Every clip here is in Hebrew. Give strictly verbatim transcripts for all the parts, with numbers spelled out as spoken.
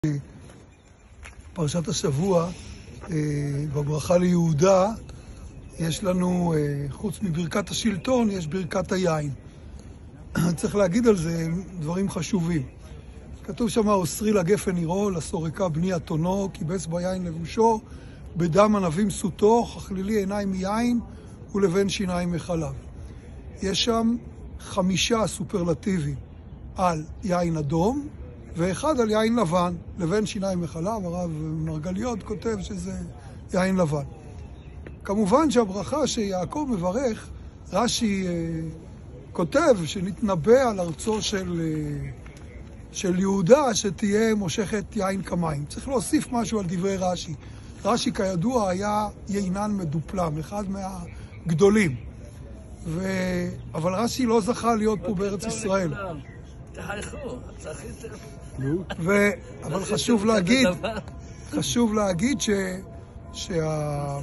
פרשת השבוע, בברכה ליהודה, יש לנו, חוץ מברכת השלטון, יש ברכת היין. צריך להגיד על זה דברים חשובים. כתוב שם, אוסרי לגפן עירו, לסורקה בני אתונו, כיבס ביין לבושו, בדם ענבים סוטו, חכלילי עיניים מיין, ולבן שיניים מחלב. יש שם חמישה סופרלטיבים על יין אדום, ואחד על יין לבן, לבן שיניים מחלב. הרב מרגליות כותב שזה יין לבן. כמובן שהברכה שיעקב מברך, רש"י אה, כותב שנתנבא על ארצו של, אה, של יהודה שתהיה מושכת יין כמים. צריך להוסיף משהו על דברי רש"י. רש"י כידוע היה יינן מדופלם, אחד מהגדולים. ו... אבל רש"י לא זכה להיות פה בארץ ישראל. תחייכו, צחיתם. ו... אבל חשוב להגיד, חשוב להגיד ש... שה...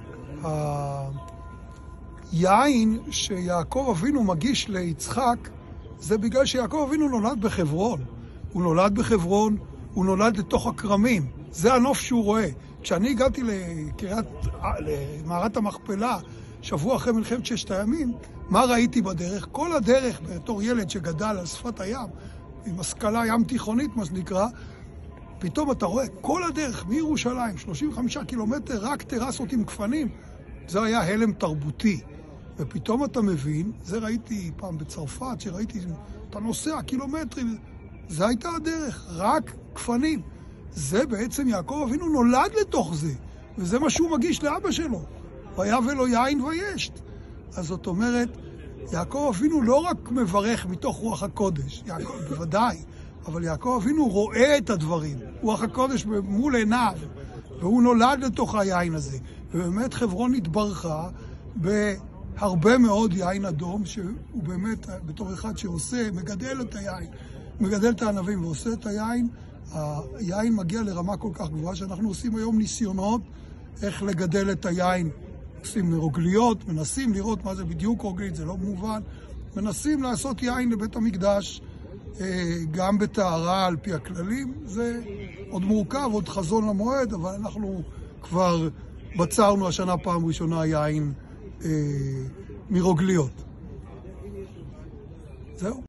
היין שיעקב אבינו מגיש ליצחק, זה בגלל שיעקב אבינו נולד בחברון. הוא נולד בחברון, הוא נולד לתוך הכרמים. זה הנוף שהוא רואה. כשאני הגעתי לקריית, למערת המכפלה, שבוע אחרי מלחמת ששת הימים, מה ראיתי בדרך? כל הדרך, בתור ילד שגדל על שפת הים, עם השכלה ים תיכונית, מה שנקרא, פתאום אתה רואה כל הדרך מירושלים, שלושים וחמישה קילומטר, רק טרסות עם גפנים. זה היה הלם תרבותי. ופתאום אתה מבין, זה ראיתי פעם בצרפת, שראיתי, אתה נוסע קילומטרים, זה הייתה הדרך, רק גפנים. זה בעצם יעקב אבינו נולד לתוך זה, וזה מה שהוא מגיש לאבא שלו. והיה ולא יין וישת. אז זאת אומרת, יעקב אבינו לא רק מברך מתוך רוח הקודש, יעקב, בוודאי, אבל יעקב אבינו רואה את הדברים. רוח הקודש מול עיניו, והוא נולד לתוך היין הזה. ובאמת חברון התברכה בהרבה מאוד יין אדום, שהוא באמת, בתור אחד שעושה, מגדל את היין, מגדל את הענבים ועושה את היין, היין מגיע לרמה כל כך גבוהה שאנחנו עושים היום ניסיונות איך לגדל את היין. עושים רוגליות, מנסים לראות מה זה בדיוק רוגלית, זה לא מובן. מנסים לעשות יין לבית המקדש, גם בטהרה על פי הכללים. זה עוד מורכב, עוד חזון למועד, אבל אנחנו כבר בצרנו השנה פעם ראשונה יין מרוגליות. זהו.